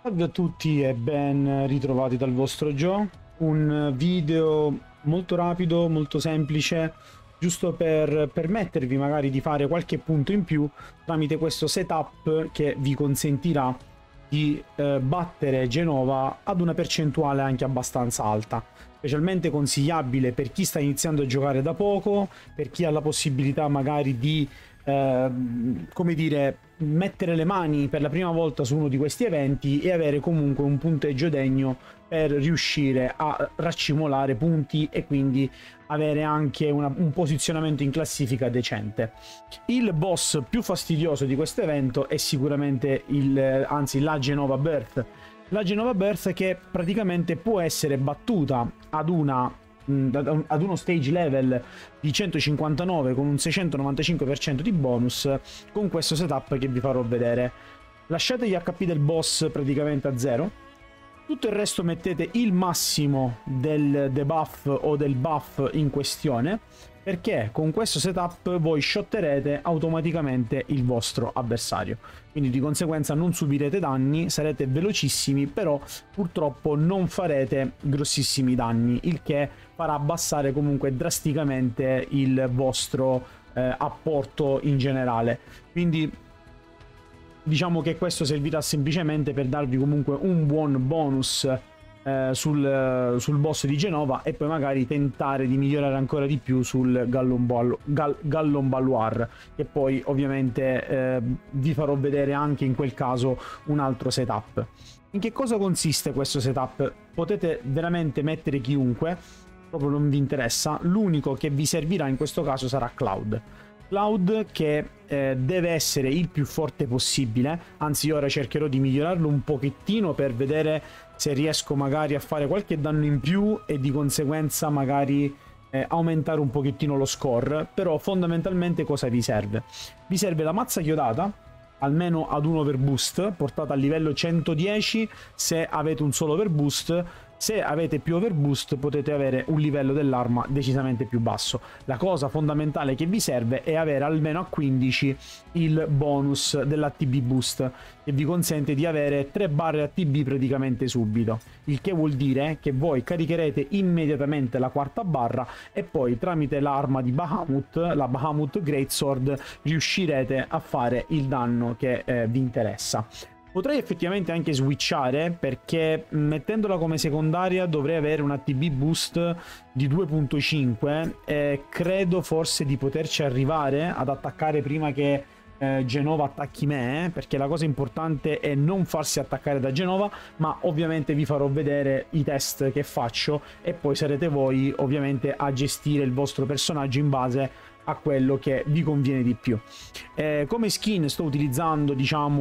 Salve a tutti e ben ritrovati dal vostro Joe. Un video molto rapido, molto semplice, giusto per permettervi magari di fare qualche punto in più tramite questo setup che vi consentirà di battere Genova ad una percentuale anche abbastanza alta. Specialmente consigliabile per chi sta iniziando a giocare da poco, per chi ha la possibilità magari di come dire, mettere le mani per la prima volta su uno di questi eventi e avere comunque un punteggio degno per riuscire a raccimolare punti e quindi avere anche un posizionamento in classifica decente. Il boss più fastidioso di questo evento è sicuramente la Genova Birth. La Genova Birth che praticamente può essere battuta ad uno stage level di 159 con un 695% di bonus con questo setup che vi farò vedere. Lasciate gli HP del boss praticamente a zero, tutto il resto mettete il massimo del debuff o del buff in questione, perché con questo setup voi shotterete automaticamente il vostro avversario, quindi di conseguenza non subirete danni, sarete velocissimi, però purtroppo non farete grossissimi danni, il che farà abbassare comunque drasticamente il vostro apporto in generale. Quindi diciamo che questo servirà semplicemente per darvi comunque un buon bonus sul boss di Genova e poi magari tentare di migliorare ancora di più sul Gallon Balloir, che poi ovviamente vi farò vedere anche in quel caso un altro setup. In che cosa consiste questo setup? Potete veramente mettere chiunque, proprio non vi interessa, l'unico che vi servirà in questo caso sarà Cloud che deve essere il più forte possibile, anzi ora cercherò di migliorarlo un pochettino per vedere se riesco magari a fare qualche danno in più e di conseguenza magari aumentare un pochettino lo score. Però fondamentalmente cosa vi serve? Vi serve la mazza chiodata, almeno ad un overboost, portata a livello 110 se avete un solo overboost. Se avete più overboost potete avere un livello dell'arma decisamente più basso. La cosa fondamentale che vi serve è avere almeno a 15 il bonus dell'ATB boost, che vi consente di avere 3 barre ATB praticamente subito, il che vuol dire che voi caricherete immediatamente la quarta barra e poi tramite l'arma di Bahamut, la Bahamut Greatsword, riuscirete a fare il danno che vi interessa. Potrei effettivamente anche switchare, perché mettendola come secondaria dovrei avere un ATB boost di 2.5 e credo forse di poterci arrivare ad attaccare prima che Genova attacchi me, perché la cosa importante è non farsi attaccare da Genova, ma ovviamente vi farò vedere i test che faccio e poi sarete voi ovviamente a gestire il vostro personaggio in base a quello che vi conviene di più. Come skin sto utilizzando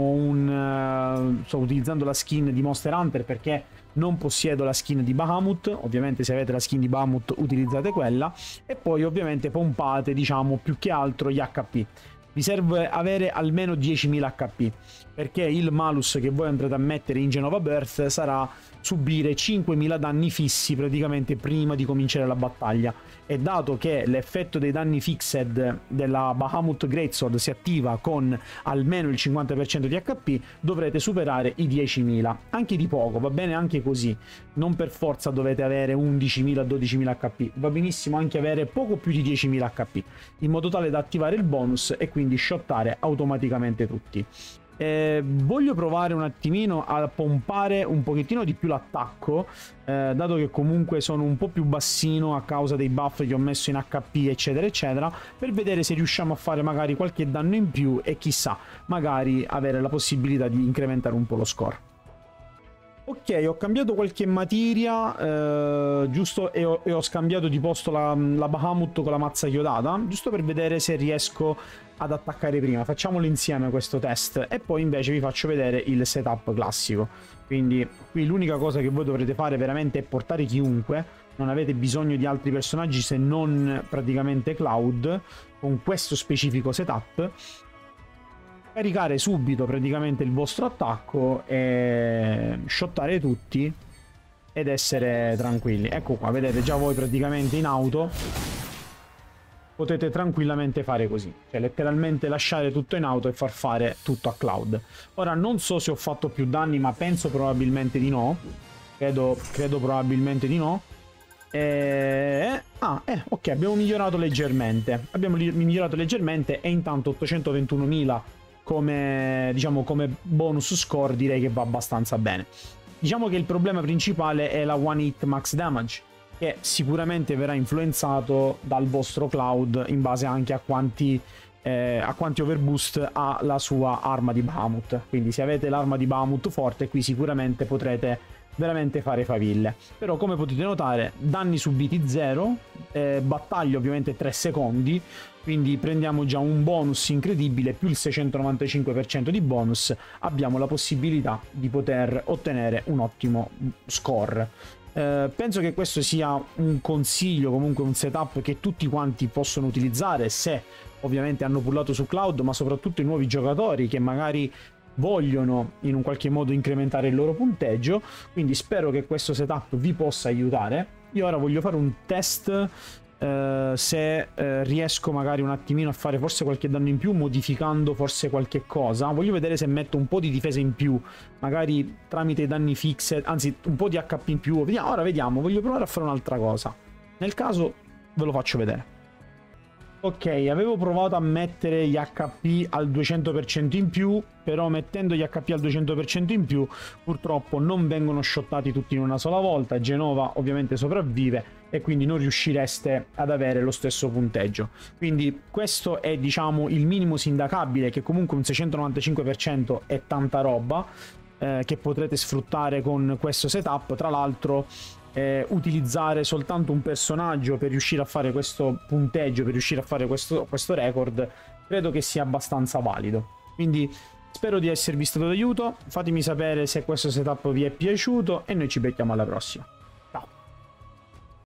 la skin di Monster Hunter, perché non possiedo la skin di Bahamut. Ovviamente se avete la skin di Bahamut utilizzate quella, e poi ovviamente pompate più che altro gli HP. Vi serve avere almeno 10.000 HP, perché il malus che voi andrete a mettere in Genova Birth sarà subire 5.000 danni fissi praticamente prima di cominciare la battaglia, e dato che l'effetto dei danni fixed della Bahamut Greatsword si attiva con almeno il 50% di HP, dovrete superare i 10.000, anche di poco, va bene anche così, non per forza dovete avere 11.000-12.000 HP, va benissimo anche avere poco più di 10.000 HP, in modo tale da attivare il bonus e quindi shottare automaticamente tutti. Voglio provare un attimino a pompare un pochettino di più l'attacco, dato che comunque sono un po' più bassino a causa dei buff che ho messo in HP eccetera eccetera, per vedere se riusciamo a fare magari qualche danno in più e chissà, magari avere la possibilità di incrementare un po' lo score. Ok, ho cambiato qualche materia, giusto, e ho scambiato di posto la Bahamut con la mazza chiodata, giusto per vedere se riesco ad attaccare prima. Facciamolo insieme questo test e poi invece vi faccio vedere il setup classico. Quindi qui l'unica cosa che voi dovrete fare veramente è portare chiunque, non avete bisogno di altri personaggi se non praticamente Cloud, con questo specifico setup. Caricare subito praticamente il vostro attacco e shottare tutti ed essere tranquilli. Ecco qua, vedete già voi praticamente in auto potete tranquillamente fare così, cioè letteralmente lasciare tutto in auto e far fare tutto a cloud. Ora non so se ho fatto più danni, ma penso probabilmente di no, credo probabilmente di no. Ok, abbiamo migliorato leggermente, e intanto 821.000 come, diciamo, come bonus score direi che va abbastanza bene. Diciamo che il problema principale è la one hit max damage, che sicuramente verrà influenzato dal vostro cloud in base anche a quanti overboost ha la sua arma di Bahamut. Quindi se avete l'arma di Bahamut forte, qui sicuramente potrete veramente fare faville. Però come potete notare, danni subiti 0, battaglia ovviamente 3 secondi, quindi prendiamo già un bonus incredibile, più il 695% di bonus, abbiamo la possibilità di poter ottenere un ottimo score. Penso che questo sia un consiglio, comunque un setup che tutti quanti possono utilizzare se ovviamente hanno pullato su cloud, ma soprattutto i nuovi giocatori che magari vogliono in un qualche modo incrementare il loro punteggio. Quindi spero che questo setup vi possa aiutare. Io ora voglio fare un test se riesco magari un attimino a fare forse qualche danno in più modificando forse qualche cosa. Voglio vedere se metto un po' di difesa in più, magari tramite i danni fixed, anzi un po' di HP in più. Ora vediamo, voglio provare a fare un'altra cosa, nel caso ve lo faccio vedere. Ok, avevo provato a mettere gli HP al 200% in più, però mettendo gli HP al 200% in più purtroppo non vengono shottati tutti in una sola volta. Genova ovviamente sopravvive e quindi non riuscireste ad avere lo stesso punteggio. Quindi questo è, diciamo, il minimo sindacabile, che comunque un 695% è tanta roba, che potrete sfruttare con questo setup. Tra l'altro utilizzare soltanto un personaggio per riuscire a fare questo punteggio, per riuscire a fare questo record, credo che sia abbastanza valido. Quindi spero di esservi stato d'aiuto, fatemi sapere se questo setup vi è piaciuto e noi ci becchiamo alla prossima.